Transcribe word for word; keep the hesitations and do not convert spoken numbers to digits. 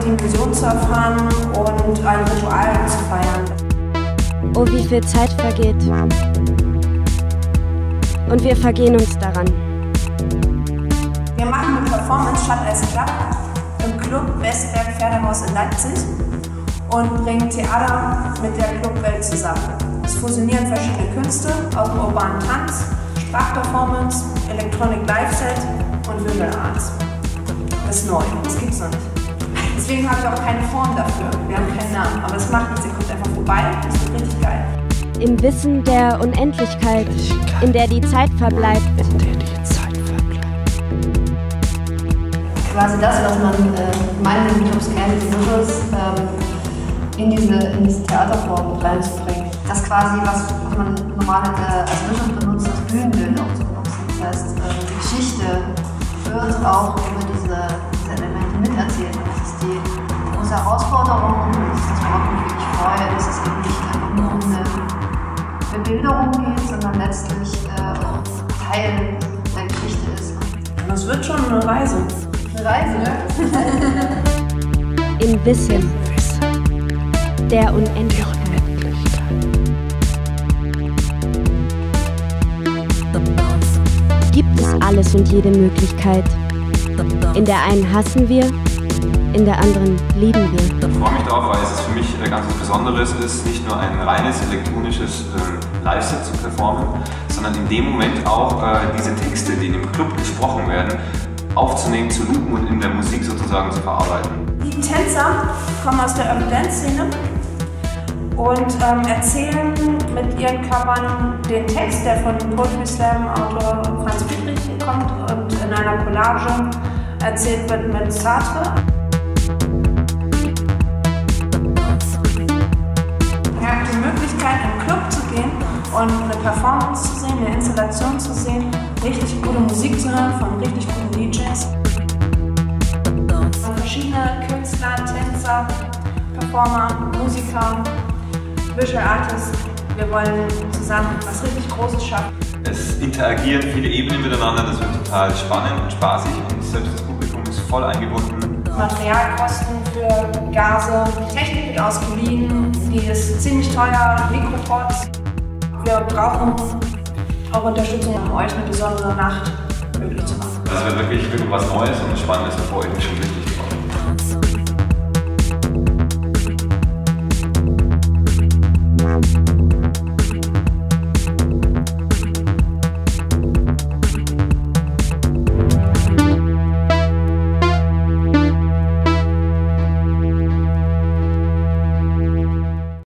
kreativen Visionen zu erfahren und ein Ritual zu feiern. Oh, wie viel Zeit vergeht. Und wir vergehen uns daran. Wir machen eine Performance statt als Club im Club Westberg Pferdehaus in Leipzig und bringen Theater mit der Clubwelt zusammen. Es fusionieren verschiedene Künste aus dem urbanen Tanz, Sprachperformance, Electronic Live-Set und Visual Arts. Das ist neu, das gibt's noch nicht. Deswegen haben wir auch keine Form dafür, wir haben keinen Namen, aber es macht nichts, ihr kommt einfach vorbei, das wird richtig geil. Im Wissen der Unendlichkeit, in der die Zeit verbleibt. In der die Zeit verbleibt. Quasi das, was man äh, meint, in Clubs kennt, die Visuals, ähm, in, diese, in diese Theaterform reinzubringen. Das quasi, was, was man normal äh, als Visual benutzt, das Bühnenbild auch zu benutzen. Das heißt, äh, die Geschichte wird auch über diese, diese Elemente miterzählt. Und das ist die große Herausforderung und das ist das, worauf ich mich wirklich freue, dass es eben nicht einfach nur um eine Bebilderung geht, sondern letztlich äh, Teil der Geschichte ist. Das wird schon eine Reise. Eine Reise, ne? Im Wissen der Unendlichkeit. Gibt es alles und jede Möglichkeit. In der einen hassen wir, in der anderen lieben wir. Ich freue mich darauf, weil es für mich ganz was Besonderes ist, nicht nur ein reines elektronisches äh, Live-Set zu performen, sondern in dem Moment auch äh, diese Texte, die in dem Club gesprochen werden, aufzunehmen, zu loopen und in der Musik sozusagen zu verarbeiten. Die Tänzer kommen aus der Urban Dance Szene und ähm, erzählen mit ihren Körpern den Text, der von Poetry Slam Autor Franz Friedrich kommt und in einer Collage erzählt wird mit Sartre. Ihr habt die Möglichkeit, in den Club zu gehen und eine Performance zu sehen, eine Installation zu sehen, richtig gute Musik zu hören von richtig guten D Js. Verschiedene Künstler, Tänzer, Performer, Musiker, Visual Artists. Wir wollen zusammen was richtig Großes schaffen. Es interagieren viele Ebenen miteinander, das wird total spannend und spaßig und selbst das Publikum ist voll eingebunden. Materialkosten für Gase, die Technik wird ausgeliehen, die ist ziemlich teuer, Mikropods. Wir brauchen auch Unterstützung, um euch eine besondere Nacht möglich zu machen. Das wird wirklich, wirklich was Neues und Spannendes, da freue ich mich schon richtig.